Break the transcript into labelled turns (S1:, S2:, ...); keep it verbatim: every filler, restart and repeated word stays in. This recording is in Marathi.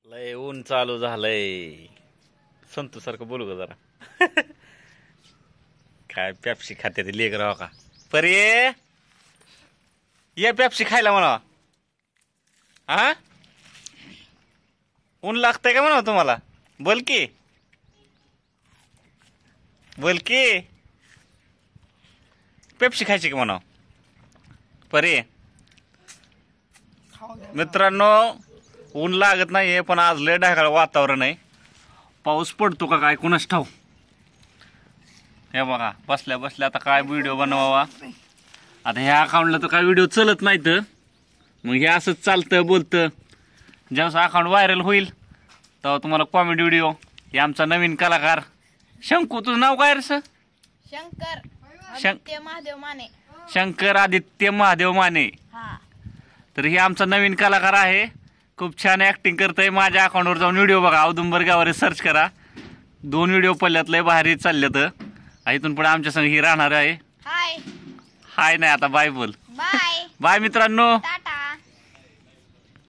S1: लय ऊन चालू झालंय. संतू सारखं बोलू का जरा? काय पेप्सी खाते ते लेकर राहा का परे ये पेप्सी खायला म्हणा. हा ऊन लागतंय का म्हणा तुम्हाला? बोल की बोल की पेप्सी खायची का म्हणा परे. मित्रांनो ऊन लागत नाहीये पण आज लय ढगाळ वातावरण आहे. पाऊस पडतो का काय कुणास ठाऊ. हे बघा बसल्या बसल्या आता काय व्हिडिओ बनवावा. आता ह्या अकाउंटला तर काय व्हिडिओ चलत नाही तर मग हे असंच चालतं बोलतं. जेव्हा अकाउंट व्हायरल होईल तेव्हा तुम्हाला कॉमेडी व्हिडिओ. हे आमचा नवीन कलाकार शंकू. तुझं नाव काय रे?
S2: शंकर आदित्य महादेव माने.
S1: शंकर आदित्य महादेव माने. तर हे आमचा नवीन कलाकार आहे. खूप छान ऍक्टिंग करतोय. माझ्या अकाउंटवर जाऊन व्हिडिओ बघा. औदुंबर गावारे सर्च करा. दोन व्हिडिओ पडल्यात लय भारी चालल्यात. इथून पुढे आमच्या संग ही राहणार आहे.
S2: हाय
S1: हाय नाही आता बाय बोल.
S2: बाय
S1: बाय मित्रांनो.